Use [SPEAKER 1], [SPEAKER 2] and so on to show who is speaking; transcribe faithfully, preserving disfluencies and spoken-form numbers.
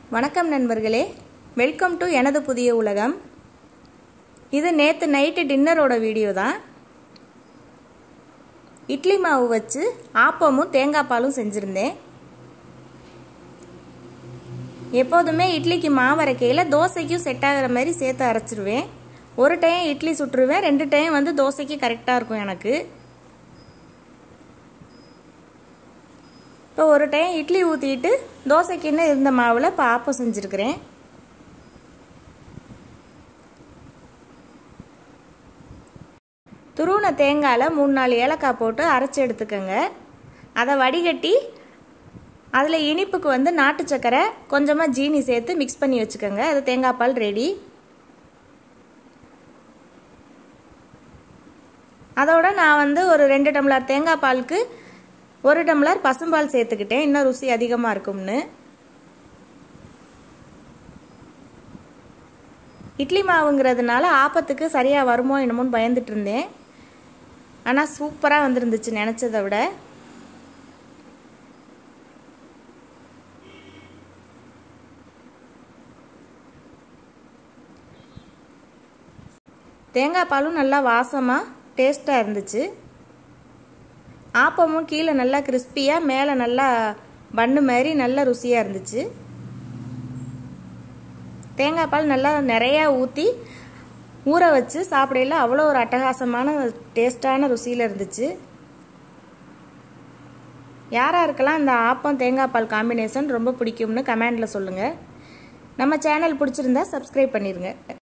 [SPEAKER 1] வணக்கம் நண்பர்களே, welcome to எனது புதிய உலகம். இது நேற்று நைட்டு டின்னரோட வீடியோ தான். இட்லி மாவு வச்சு ஆப்பமும் தேங்காய் பாலும் செஞ்சுருந்தேன். எப்போதுமே இட்லிக்கு மாவு அரைக்கையில் தோசைக்கும் செட் ஆகிற மாதிரி சேர்த்து அரைச்சிருவேன். ஒரு டைம் இட்லி சுட்டுருவேன், ரெண்டு டைம் வந்து தோசைக்கு கரெக்டாக இருக்கும் எனக்கு. இப்போ ஒரு டைம் இட்லி ஊற்றிட்டு தோசைக்குன்னு இருந்த மாவில் இப்போ ஆப்பம் செஞ்சுருக்கிறேன். துருவின தேங்காயில் மூணு நாலு ஏலக்காய் போட்டு அரைச்சி எடுத்துக்கோங்க. அதை வடிகட்டி அதில் இனிப்புக்கு வந்து நாட்டு சக்கரை கொஞ்சமாக ஜீனி சேர்த்து மிக்ஸ் பண்ணி வச்சுக்கோங்க. அது தேங்காய் பால் ரெடி. அதோட நான் வந்து ஒரு ரெண்டு டம்ளர் தேங்காய் பாலுக்கு ஒரு டம்ளர் பசும்பால் சேர்த்துக்கிட்டேன், இன்னும் ருசி அதிகமாக இருக்கும்னு. இட்லி மாவுங்கிறதுனால ஆப்பத்துக்கு சரியாக வருமோ என்னமோன்னு பயந்துட்டு இருந்தேன். ஆனால் சூப்பராக வந்துருந்துச்சு நினச்சதை விட. தேங்காய் பாலும் நல்லா வாசமாக டேஸ்ட்டாக இருந்துச்சு. ஆப்பமும் கீழே நல்லா கிறிஸ்பியாக மேலே நல்லா பன்னு மாதிரி நல்லா ருசியாக இருந்துச்சு. தேங்காய் பால் நல்லா நிறையா ஊற்றி ஊற வச்சு சாப்பிடையில அவ்வளோ ஒரு அட்டகாசமான டேஸ்டான ருசியில் இருந்துச்சு. யாராக இருக்கலாம் இந்த ஆப்பம் தேங்காய் பால் காம்பினேஷன் ரொம்ப பிடிக்கும்னு கமெண்டில் சொல்லுங்கள். நம்ம சேனல் பிடிச்சிருந்தா சப்ஸ்கிரைப் பண்ணிடுங்க.